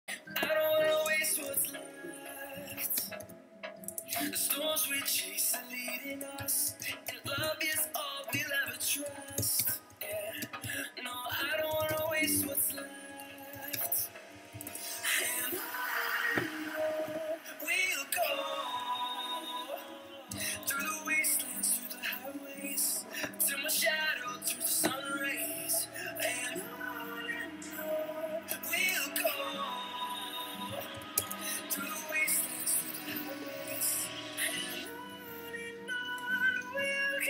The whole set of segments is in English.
I don't wanna waste what's left. The storms we chase are leading us, and love is all we'll ever trust. Yeah, no, I don't wanna waste what's left. And we'll go through the wastelands, through the highways, till my shadow through the sun rays. And on we'll go through the wastelands, through the highways. And on we'll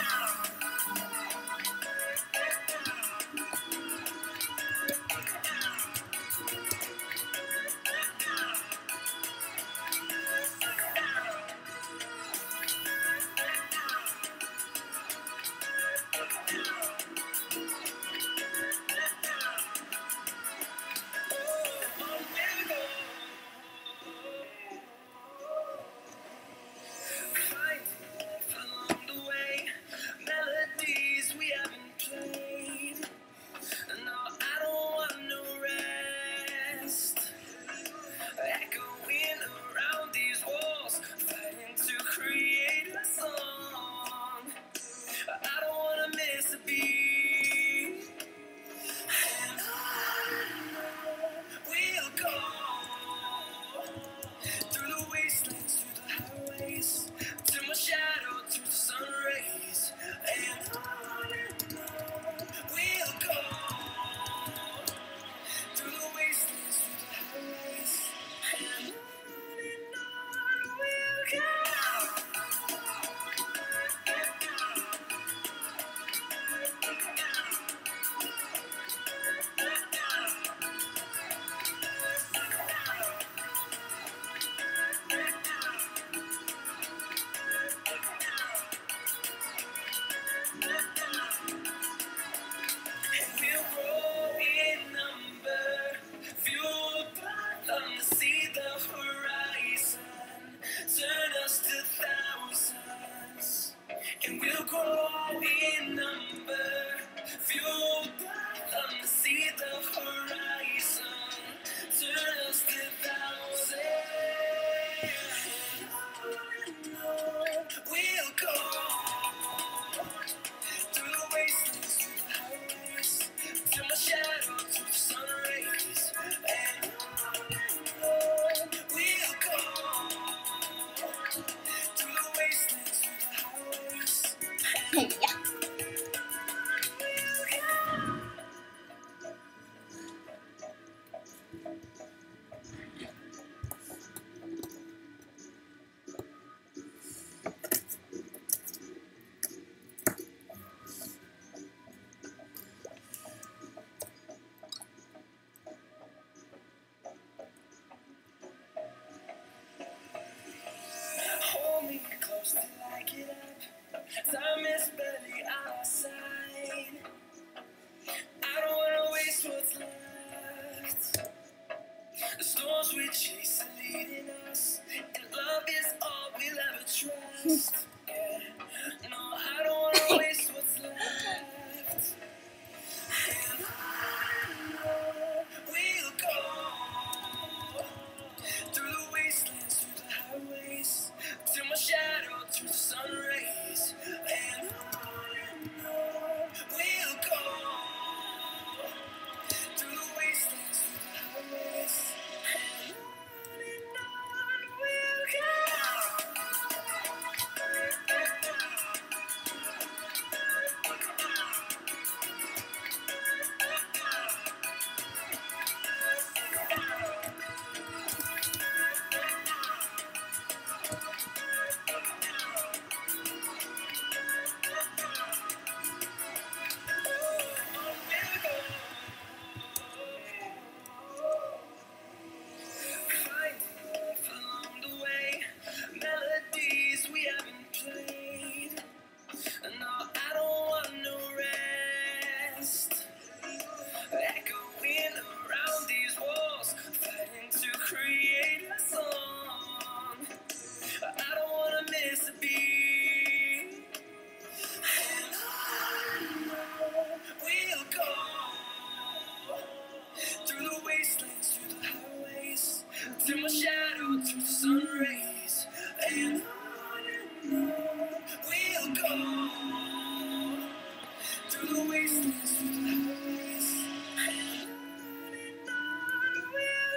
find life along the way, melodies we haven't played. No, I don't want no rest. Echoing around these walls, fighting to create a song. I don't wanna miss a beat. And on we'll go through the wastelands, through the highways, till my shadow through the sun rays. And on we'll go through the wastelands, through the highways. And on we'll go. And we'll grow in number, fueled by them to see the horizon, turn us to thousands. And we'll grow in number, fueled by them to see the horizon, turn us to thousands. And on we'll go through the wastelands, through the highways, till my shadow through the sun rays. And on we'll go through the wastelands, through the highways. And Ja. hold me close till I get up. Time is barely on our side. I don't wanna waste what's left. The storms we chase are leading us, and love is all we'll ever trust. Yeah, no, I don't wanna waste what's left. And on we'll go through the wastelands, through the highways, till my shadow through the sun rays. And on we'll go through the wastelands, through the highways. And on we'll go.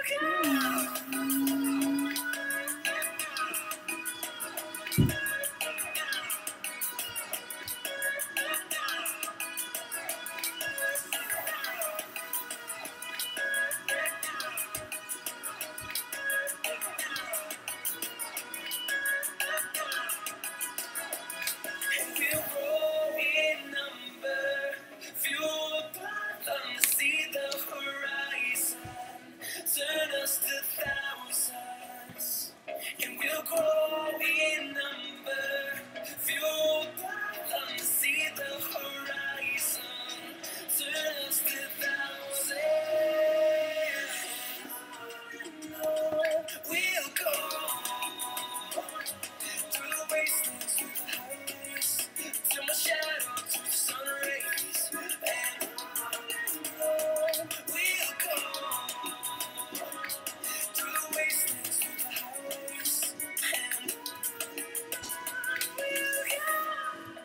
we'll grow in number, fueled by them to see the horizon, turn us to thousands. And we'll grow in number, fueled by them to see the horizon, turn us to thousands. We'll go through the wastelands, through the highways, till my shadow through the sun rays. And we'll go through the wastelands, through the highways. And we'll go.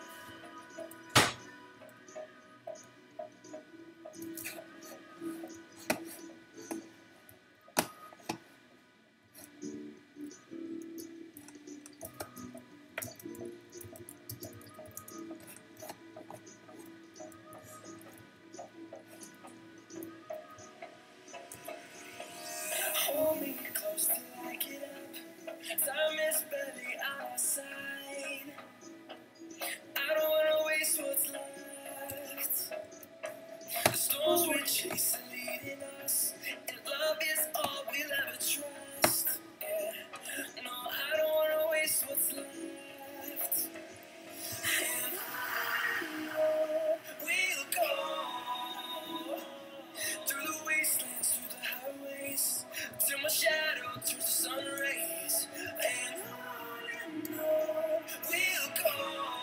Hold me close till I get up. Time is barely on our side. I don't wanna waste what's left. The storms we chase are leading us, and love is all we'll ever trust. Yeah, no, I don't wanna waste what's left. And I know we'll go through the wastelands, through the highways, till my shadow turns to sun rays. And on we'll go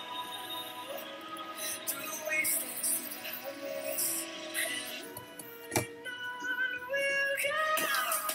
through the wastelands, through the highways. And on we'll go.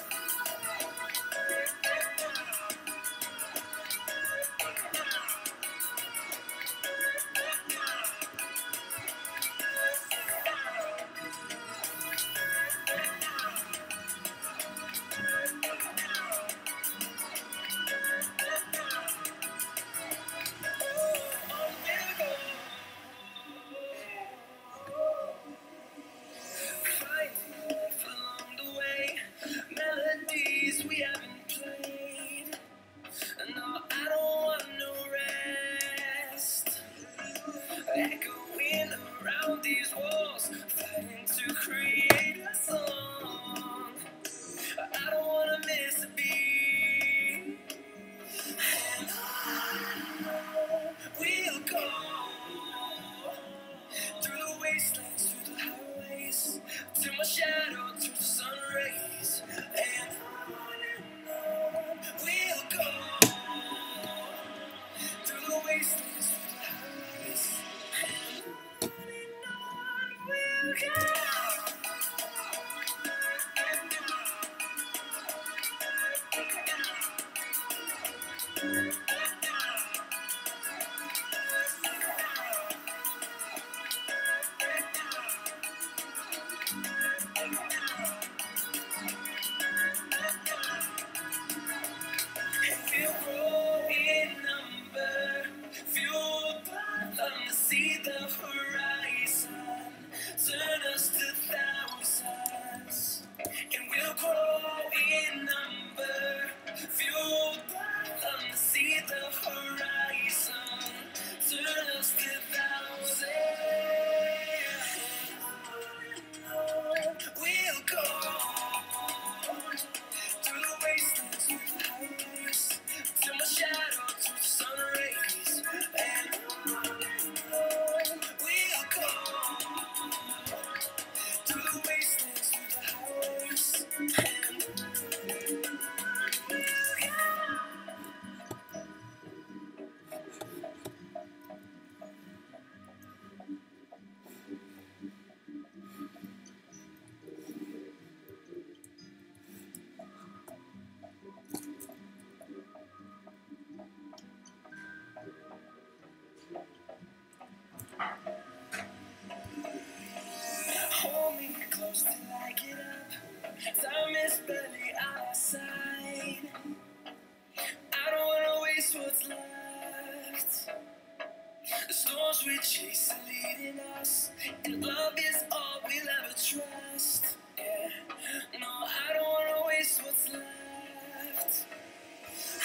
Finding life along the way, melodies we haven't played. No, I don't want no rest. Echoing around these walls, fighting to create a song. I don't wanna miss a beat. And on we'll go through the wastelands, through the highways, till my shadow turns to sun rays. And on we'll go through the wastelands, through the highways. And on we'll go. And we'll grow in number, fueled by them to see the horizon, turn us to thousands. And we'll grow in number, fueled by them to see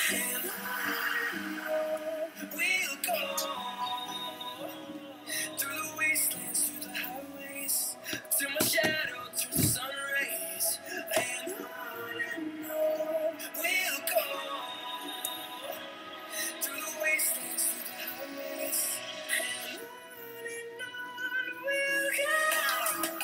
And on we'll go through the wastelands, through the highways, till my shadow turns to sun rays. And on we'll go through the wastelands, through the highways, and on we'll go.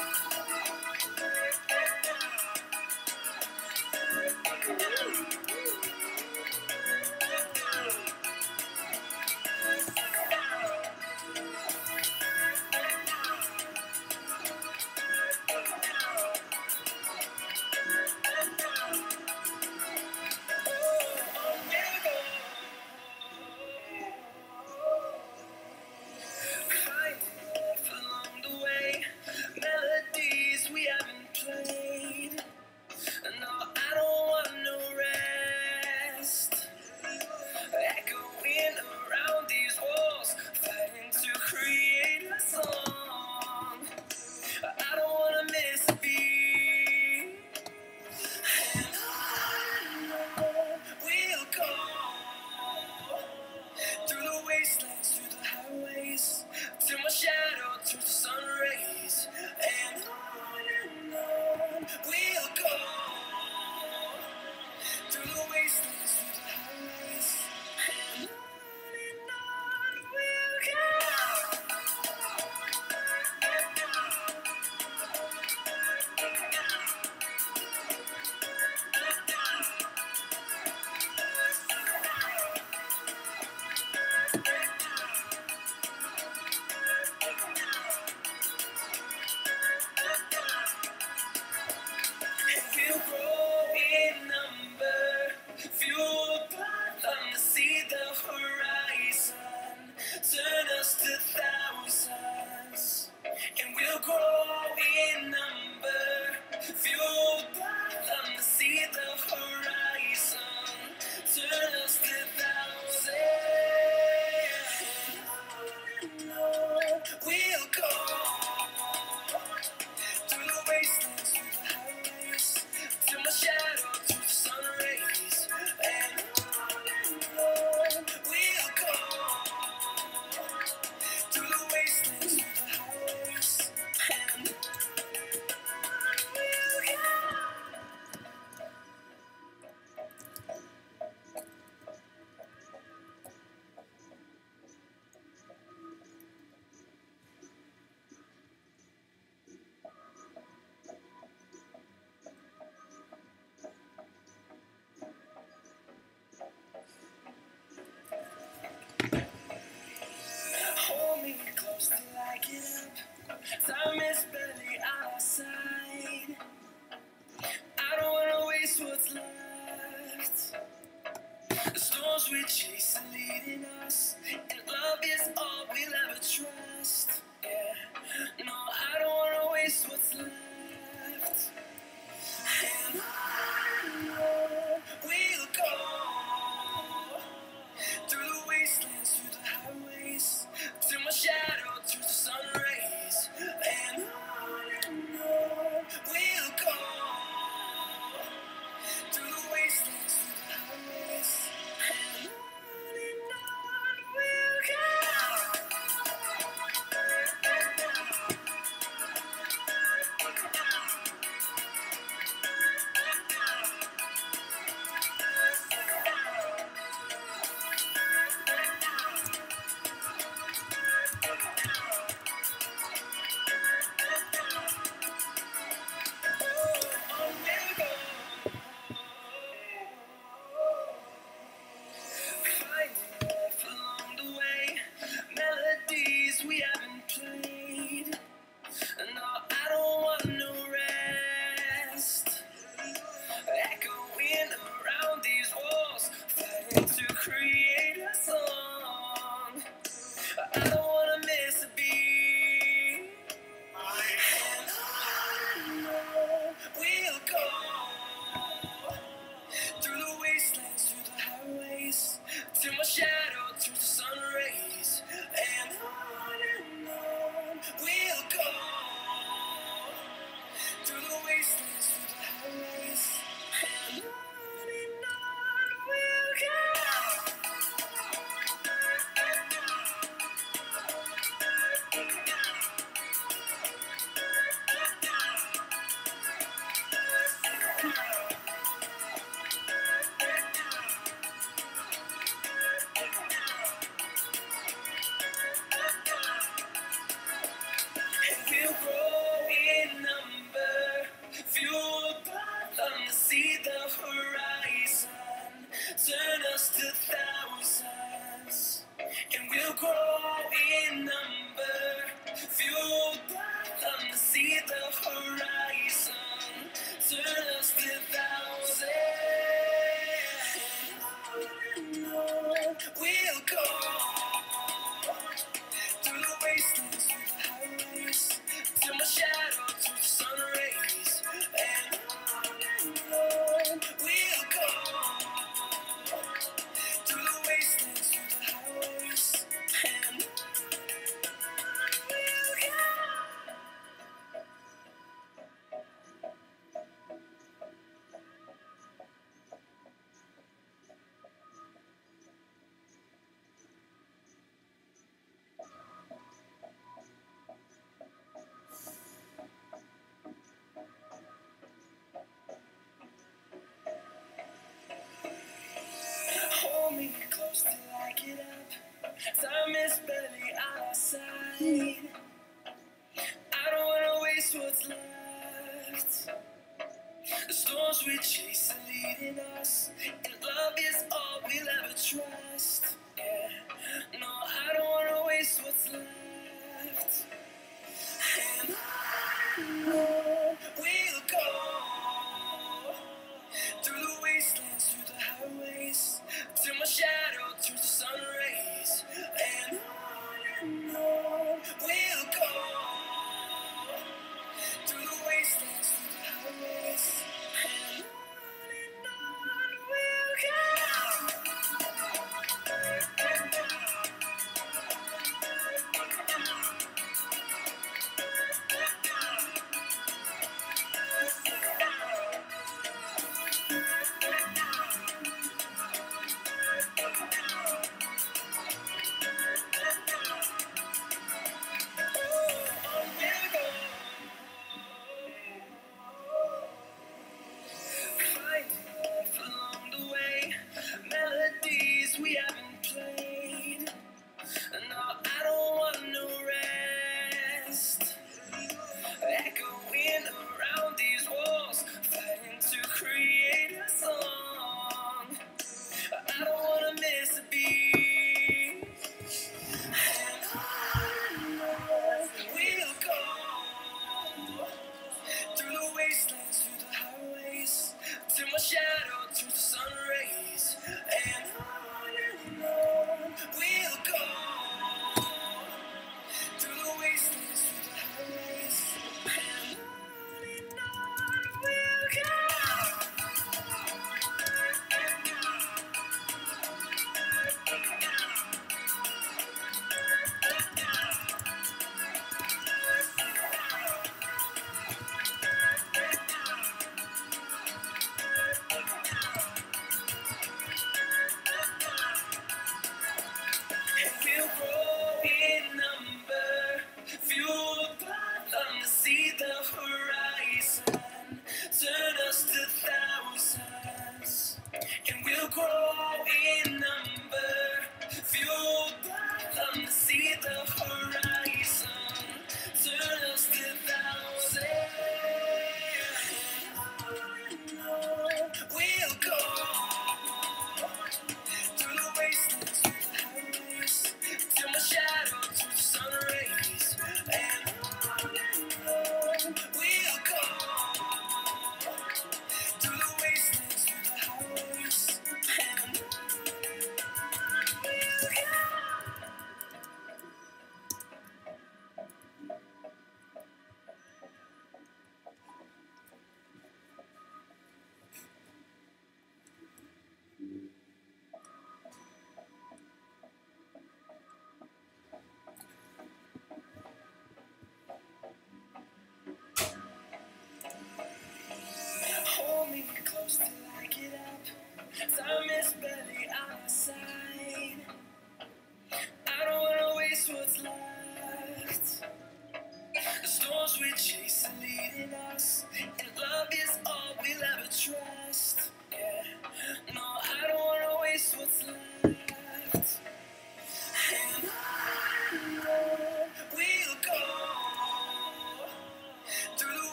Find love along the way, melodies we haven't played. No, I don't want no rest. Echoing around these walls, fighting to create a song. I don't wanna miss a beat. And on we'll go through the wastelands, through the highways, till my shadow turns to sun rays. And on we'll go through the wastelands, through the highways, and on we'll go. And we'll grow in number, fueled by them to see the horizon, turn us to thousands. And we'll grow in number, fueled by them to see the horizon, turn us to thousands. And on we'll go through the wastelands, through the highways, till my shadow turns to sun rays. And on we'll go through the wastelands, through the highways, and on we'll go. Hold me close till I get up. Time is barely on our side. I don't wanna waste what's left. The storms we chase are leading us, and love is all we'll ever trust. Yeah, no, I don't wanna waste what's left. And on we'll go through the wastelands, through the highways, till my shadow turns to sun rays. And on we'll go through the wastelands, through the highways, and on we'll go. leading us, and love is all we'll ever trust. Yeah, no, I don't wanna waste what's left. And I know